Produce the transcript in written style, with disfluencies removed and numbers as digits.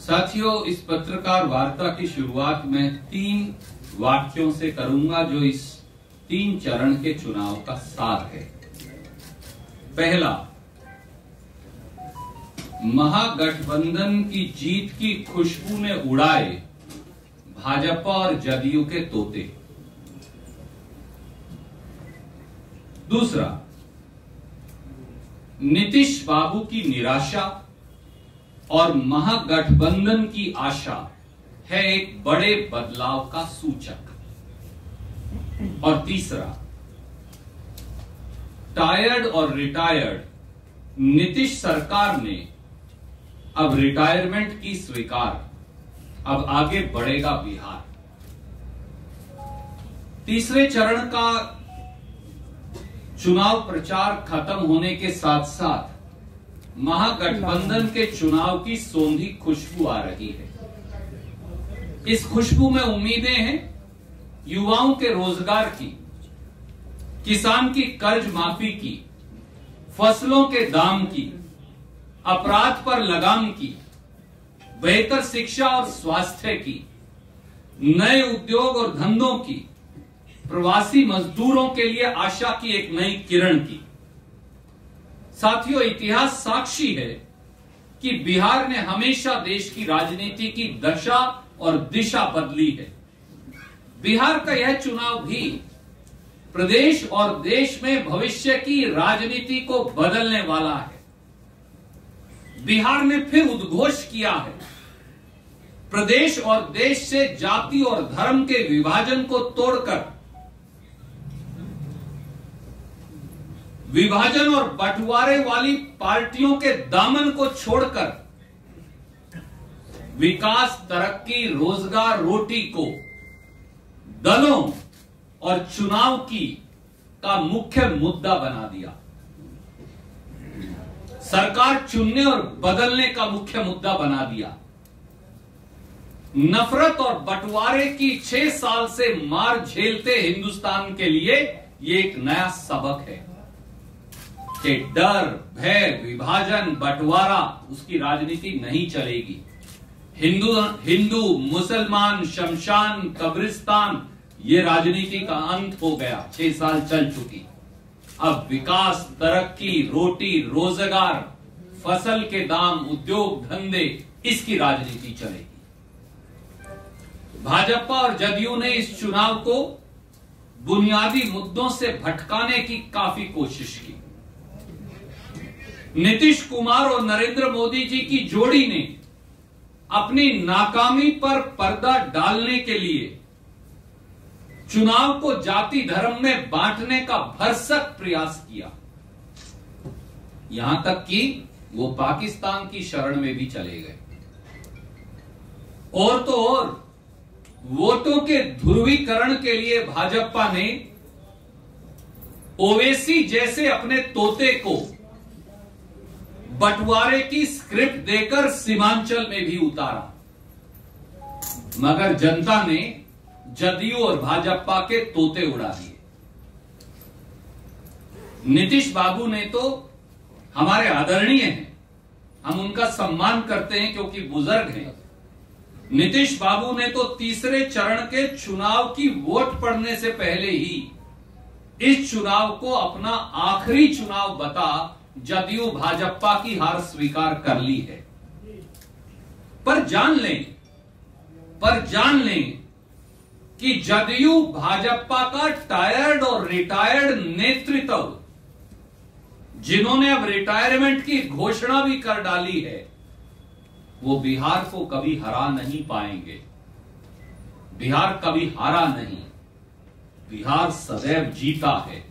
साथियों, इस पत्रकार वार्ता की शुरुआत मैं 3 वाक्यों से करूंगा जो इस 3 चरण के चुनाव का सार है। पहला, महागठबंधन की जीत की खुशबू ने उड़ाए भाजपा और जदयू के तोते। दूसरा, नीतीश बाबू की निराशा और महागठबंधन की आशा है एक बड़े बदलाव का सूचक। और तीसरा, टायर्ड और रिटायर्ड नीतीश सरकार ने अब रिटायरमेंट की स्वीकार, अब आगे बढ़ेगा बिहार। तीसरे चरण का चुनाव प्रचार खत्म होने के साथ साथ महागठबंधन के चुनाव की सौंधी खुशबू आ रही है। इस खुशबू में उम्मीदें हैं युवाओं के रोजगार की, किसान की कर्ज माफी की, फसलों के दाम की, अपराध पर लगाम की, बेहतर शिक्षा और स्वास्थ्य की, नए उद्योग और धंधों की, प्रवासी मजदूरों के लिए आशा की एक नई किरण की। साथियों, इतिहास साक्षी है कि बिहार ने हमेशा देश की राजनीति की दशा और दिशा बदली है। बिहार का यह चुनाव भी प्रदेश और देश में भविष्य की राजनीति को बदलने वाला है। बिहार ने फिर उद्घोष किया है, प्रदेश और देश से जाति और धर्म के विभाजन को तोड़कर, विभाजन और बंटवारे वाली पार्टियों के दामन को छोड़कर विकास, तरक्की, रोजगार, रोटी को दलों और चुनाव का मुख्य मुद्दा बना दिया। सरकार चुनने और बदलने का मुख्य मुद्दा बना दिया। नफरत और बंटवारे की 6 साल से मार झेलते हिंदुस्तान के लिए ये एक नया सबक है कि डर, भय, विभाजन, बंटवारा, उसकी राजनीति नहीं चलेगी। हिंदू मुसलमान, शमशान, कब्रिस्तान, ये राजनीति का अंत हो गया। 6 साल चल चुकी। अब विकास, तरक्की, रोटी, रोजगार, फसल के दाम, उद्योग धंधे, इसकी राजनीति चलेगी। भाजपा और जदयू ने इस चुनाव को बुनियादी मुद्दों से भटकाने की काफी कोशिश की। नीतीश कुमार और नरेंद्र मोदी जी की जोड़ी ने अपनी नाकामी पर पर्दा डालने के लिए चुनाव को जाति धर्म में बांटने का भरसक प्रयास किया। यहां तक कि वो पाकिस्तान की शरण में भी चले गए। और तो और वोटों के ध्रुवीकरण के लिए भाजपा ने ओवैसी जैसे अपने तोते को बंटवारे की स्क्रिप्ट देकर सीमांचल में भी उतारा, मगर जनता ने जदयू और भाजपा के तोते उड़ा दिए। नीतीश बाबू ने तो हमारे आदरणीय हैं, हम उनका सम्मान करते हैं क्योंकि बुजुर्ग हैं। नीतीश बाबू ने तो तीसरे चरण के चुनाव की वोट पड़ने से पहले ही इस चुनाव को अपना आखिरी चुनाव बता जदयू भाजपा की हार स्वीकार कर ली है। पर जान लें कि जदयू भाजपा का टायर्ड और रिटायर्ड नेतृत्व, जिन्होंने अब रिटायरमेंट की घोषणा भी कर डाली है, वो बिहार को कभी हरा नहीं पाएंगे। बिहार कभी हारा नहीं, बिहार सदैव जीता है।